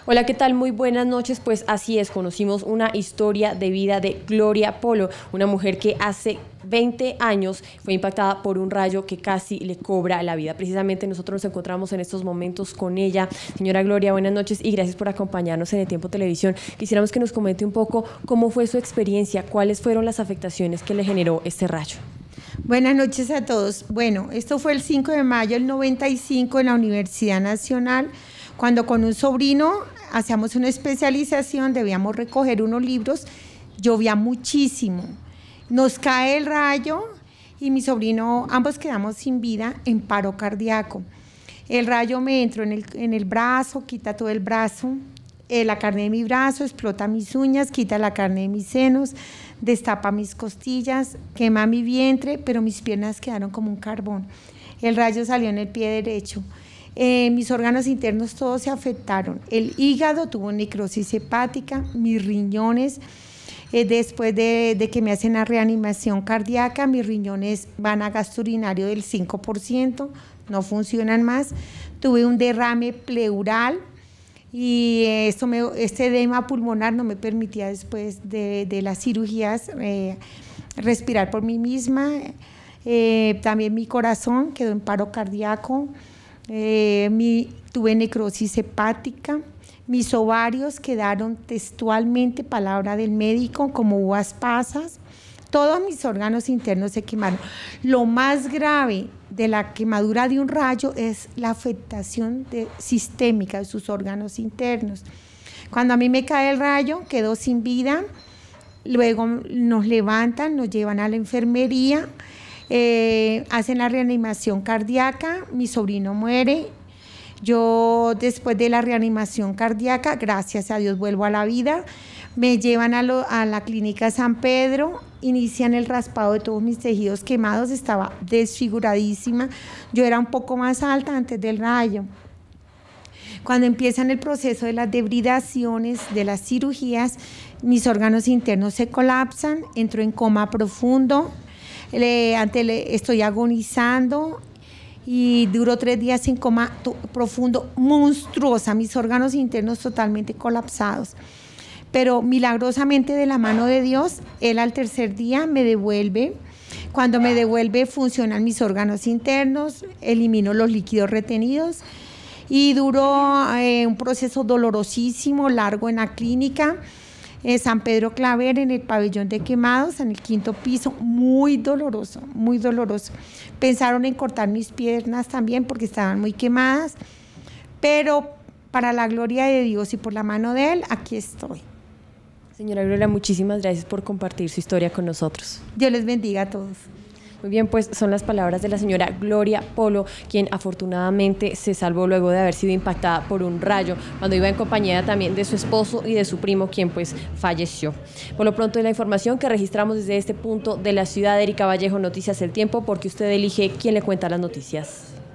Hola, ¿qué tal? Muy buenas noches. Pues así es, conocimos una historia de vida de Gloria Polo, una mujer que hace 20 años fue impactada por un rayo que casi le cobra la vida. Precisamente nosotros nos encontramos en estos momentos con ella. Señora Gloria, buenas noches y gracias por acompañarnos en El Tiempo Televisión. Quisiéramos que nos comente un poco cómo fue su experiencia, cuáles fueron las afectaciones que le generó este rayo. Buenas noches a todos. Bueno, esto fue el 5 de mayo del 95 en la Universidad Nacional, cuando con un sobrino hacíamos una especialización, debíamos recoger unos libros, llovía muchísimo, nos cae el rayo y mi sobrino, ambos quedamos sin vida en paro cardíaco. El rayo me entró en el brazo, quita todo el brazo, la carne de mi brazo, explota mis uñas, quita la carne de mis senos, destapa mis costillas, quema mi vientre, pero mis piernas quedaron como un carbón. El rayo salió en el pie derecho. Mis órganos internos todos se afectaron. El hígado tuvo necrosis hepática, mis riñones, después de que me hacen la reanimación cardíaca, mis riñones van a gasto urinario del 5%, no funcionan más. Tuve un derrame pleural y este edema pulmonar no me permitía después de las cirugías respirar por mí misma. También mi corazón quedó en paro cardíaco. Tuve necrosis hepática, mis ovarios quedaron textualmente, palabra del médico, como uvas pasas, todos mis órganos internos se quemaron. Lo más grave de la quemadura de un rayo es la afectación sistémica de sus órganos internos. Cuando a mí me cae el rayo, quedo sin vida, luego nos levantan, nos llevan a la enfermería, hacen la reanimación cardíaca, mi sobrino muere. Yo, después de la reanimación cardíaca, gracias a Dios vuelvo a la vida, me llevan a la clínica San Pedro, inician el raspado de todos mis tejidos quemados, estaba desfiguradísima, yo era un poco más alta antes del rayo. Cuando empiezan el proceso de las debridaciones, de las cirugías, mis órganos internos se colapsan, entro en coma profundo, estoy agonizando y duró 3 días en coma profundo, monstruosa, mis órganos internos totalmente colapsados. Pero milagrosamente, de la mano de Dios, Él al tercer día me devuelve. Cuando me devuelve, funcionan mis órganos internos, elimino los líquidos retenidos y duró un proceso dolorosísimo, largo en la clínica. San Pedro Claver, en el pabellón de quemados, en el 5º piso, muy doloroso, muy doloroso. Pensaron en cortar mis piernas también porque estaban muy quemadas, pero para la gloria de Dios y por la mano de Él, aquí estoy. Señora Gloria, muchísimas gracias por compartir su historia con nosotros. Dios les bendiga a todos. Muy bien, pues son las palabras de la señora Gloria Polo, quien afortunadamente se salvó luego de haber sido impactada por un rayo, cuando iba en compañía también de su esposo y de su primo, quien pues falleció. Por lo pronto, es la información que registramos desde este punto de la ciudad. Erika Vallejo, Noticias El Tiempo, porque usted elige quién le cuenta las noticias.